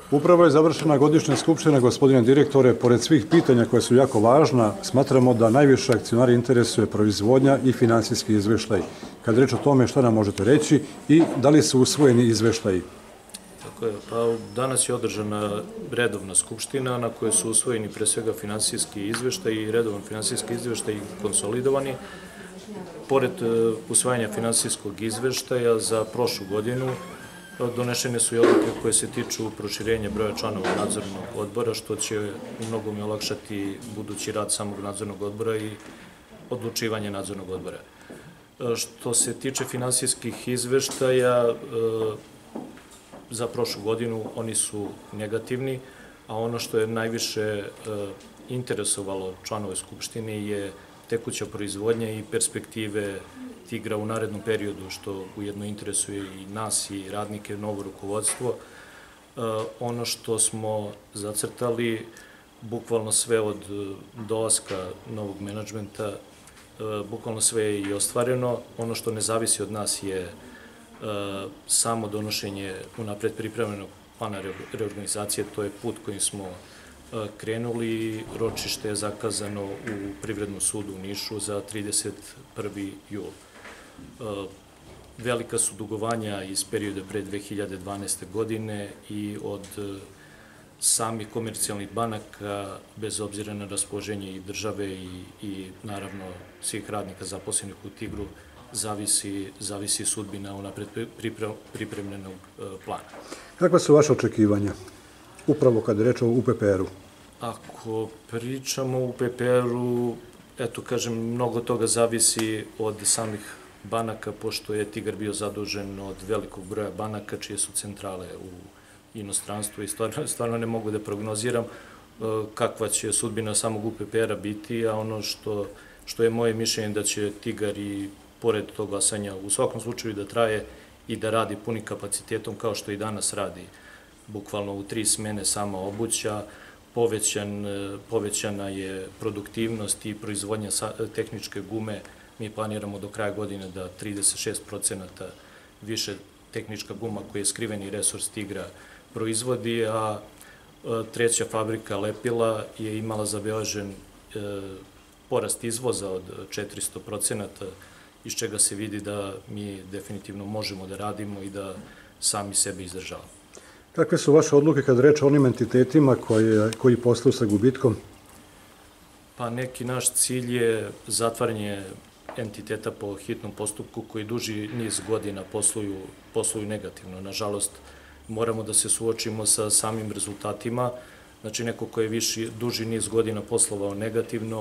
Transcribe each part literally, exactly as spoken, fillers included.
Upravo je završena godišnja skupština, gospodine direktore. Pored svih pitanja koje su jako važna, smatramo da najviše akcionari interesuje proizvodnja i finansijski izveštaj. Kad reč o tome, šta nam možete reći i da li su usvojeni izveštaji? Tako je, pa danas je održana redovna skupština na kojoj su usvojeni pre svega finansijski izveštaj i redovan finansijski izveštaj i konsolidovani. Pored usvajanja finansijskog izveštaja za prošlu godinu donešene su i odluke koje se tiču proširenja broja članova nadzornog odbora, što će u mnogome olakšati budući rad samog nadzornog odbora i odlučivanje nadzornog odbora. Što se tiče finansijskih izveštaja, za prošlu godinu oni su negativni, a ono što je najviše interesovalo članove Skupštine je tekuća proizvodnja i perspektive Tigra u narednom periodu, što ujedno interesuje i nas i radnike, novo rukovodstvo. Ono što smo zacrtali, bukvalno sve od dolaska novog menadžmenta, bukvalno sve je i ostvareno. Ono što ne zavisi od nas je samo donošenje unapred pripremljenog plana reorganizacije, to je put kojim smo krenuli. Ročište je zakazano u Privrednom sudu u Nišu za trideset prvi jul. Velika su dugovanja iz perioda pre dve hiljade dvanaeste. godine i od samih komercijalnih banaka, bez obzira na raspoloženje i države i naravno svih radnika zaposlenih u Tigru, zavisi sudbina unapred pripremljenog plana. Kakva su vaše očekivanja, upravo kad je reč o U P P R-u? Ako pričamo o U P P R-u, eto kažem, mnogo toga zavisi od samih banaka, pošto je Tigar bio zadužen od velikog broja banaka, čije su centrale u inostranstvu i stvarno ne mogu da prognoziram kakva će sudbina samog U P P R-a biti, a ono što je moje mišljenje da će Tigar i pored tog glasanja u svakom slučaju da traje i da radi punim kapacitetom kao što i danas radi, bukvalno u tri smene sama obuća, povećana je produktivnost i proizvodnja tehničke gume. Mi planiramo do kraja godine da trideset šest procenata više tehnička guma koja je skriveni resurs Tigra proizvodi, a treća fabrika lepila je imala zabeležen porast izvoza od četiristo procenata, iz čega se vidi da mi definitivno možemo da radimo i da sami sebe izdržavamo. Kakve su vaše odluke kad reč o onim entitetima koji posluju sa gubitkom? Pa neki naš cilj je zatvaranje entiteta po hitnom postupku koji duži niz godina posluju negativno. Nažalost, moramo da se suočimo sa samim rezultatima. Znači, neko ko je duži niz godina poslovao negativno,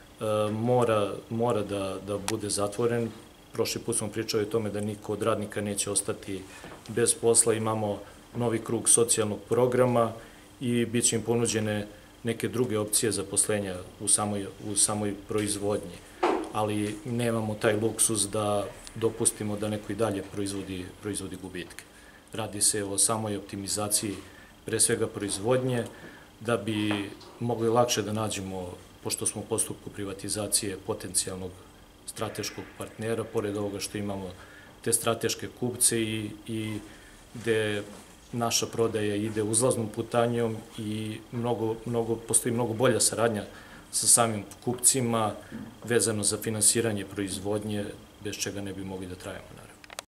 mora da bude zatvoren. Prošli put smo pričali o tome da niko od radnika neće ostati bez posla. Imamo novi krug socijalnog programa i bit će im ponuđene neke druge opcije zaposlenja u samoj proizvodnji. Ali nemamo taj luksuz da dopustimo da neko i dalje proizvodi gubitke. Radi se o samoj optimizaciji pre svega proizvodnje, da bi mogli lakše da nađemo, pošto smo u postupku privatizacije, potencijalnog strateškog partnera, pored ovoga što imamo te strateške kupce i gde naša prodaja ide uzlaznom putanjom i postoji mnogo bolja saradnja sa samim kupcima vezano za finansiranje proizvodnje, bez čega ne bi mogli da trajemo.